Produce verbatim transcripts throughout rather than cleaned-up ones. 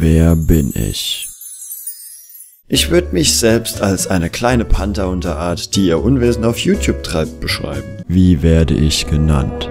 Wer bin ich? Ich würde mich selbst als eine kleine Panther-Unterart, die ihr Unwesen auf YouTube treibt, beschreiben. Wie werde ich genannt?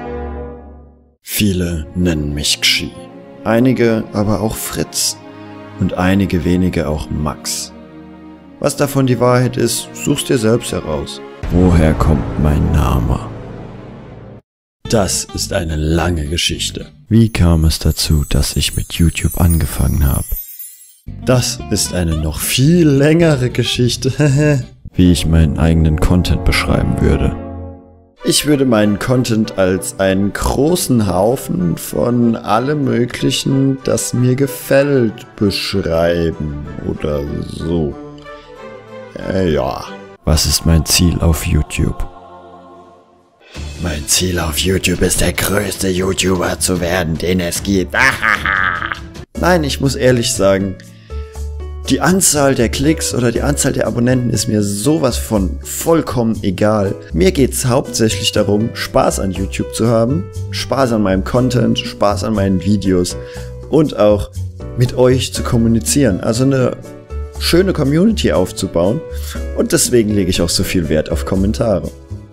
Viele nennen mich Xi, einige aber auch Fritz und einige wenige auch Max. Was davon die Wahrheit ist, suchst dir selbst heraus. Woher kommt mein Name? Das ist eine lange Geschichte. Wie kam es dazu, dass ich mit YouTube angefangen habe? Das ist eine noch viel längere Geschichte. Wie ich meinen eigenen Content beschreiben würde. Ich würde meinen Content als einen großen Haufen von allem Möglichen, das mir gefällt, beschreiben oder so. Äh, ja. Was ist mein Ziel auf YouTube? Mein Ziel auf YouTube ist, der größte YouTuber zu werden, den es gibt. Nein, ich muss ehrlich sagen, die Anzahl der Klicks oder die Anzahl der Abonnenten ist mir sowas von vollkommen egal. Mir geht's hauptsächlich darum, Spaß an YouTube zu haben, Spaß an meinem Content, Spaß an meinen Videos und auch mit euch zu kommunizieren. Also eine schöne Community aufzubauen, und deswegen lege ich auch so viel Wert auf Kommentare.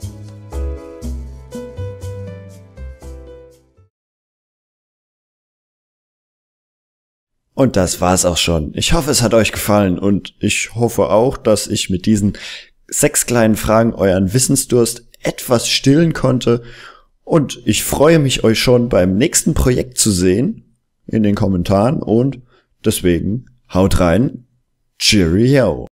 Und das war's auch schon. Ich hoffe, es hat euch gefallen, und ich hoffe auch, dass ich mit diesen sechs kleinen Fragen euren Wissensdurst etwas stillen konnte, und ich freue mich, euch schon beim nächsten Projekt zu sehen in den Kommentaren, und deswegen haut rein. Cheerio!